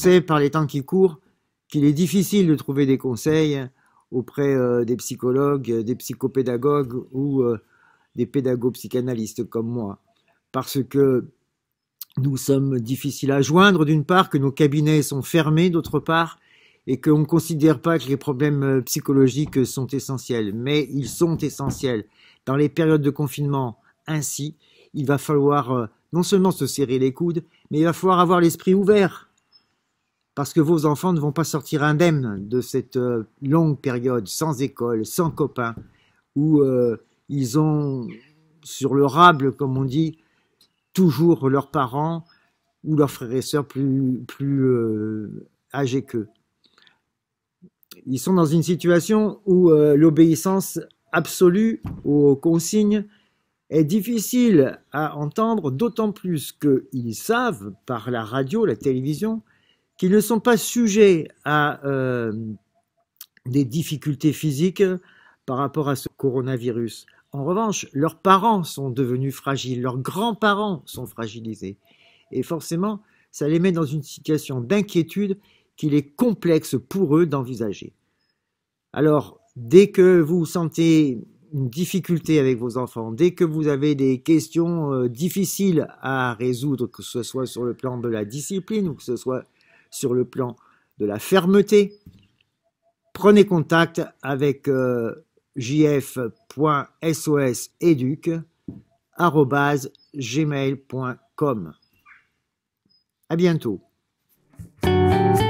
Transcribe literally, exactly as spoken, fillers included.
sait par les temps qui courent qu'il est difficile de trouver des conseils auprès euh, des psychologues, des psychopédagogues ou euh, des pédagogues-psychanalystes comme moi. Parce que nous sommes difficiles à joindre d'une part, que nos cabinets sont fermés d'autre part, et qu'on ne considère pas que les problèmes psychologiques sont essentiels. Mais ils sont essentiels. Dans les périodes de confinement, ainsi, il va falloir euh, non seulement se serrer les coudes, mais il va falloir avoir l'esprit ouvert. Parce que vos enfants ne vont pas sortir indemnes de cette euh, longue période sans école, sans copains, où euh, ils ont sur le rable, comme on dit, toujours leurs parents ou leurs frères et sœurs plus, plus euh, âgés qu'eux. Ils sont dans une situation où euh, l'obéissance absolue aux consignes est difficile à entendre, d'autant plus qu'ils savent, par la radio, la télévision, qu'ils ne sont pas sujets à euh, des difficultés physiques par rapport à ce coronavirus. En revanche, leurs parents sont devenus fragiles, leurs grands-parents sont fragilisés. Et forcément, ça les met dans une situation d'inquiétude qu'il est complexe pour eux d'envisager. Alors, dès que vous sentez une difficulté avec vos enfants, dès que vous avez des questions euh, difficiles à résoudre, que ce soit sur le plan de la discipline ou que ce soit sur le plan de la fermeté, prenez contact avec euh, j f point s o s éduc arobase gmail point com. À bientôt.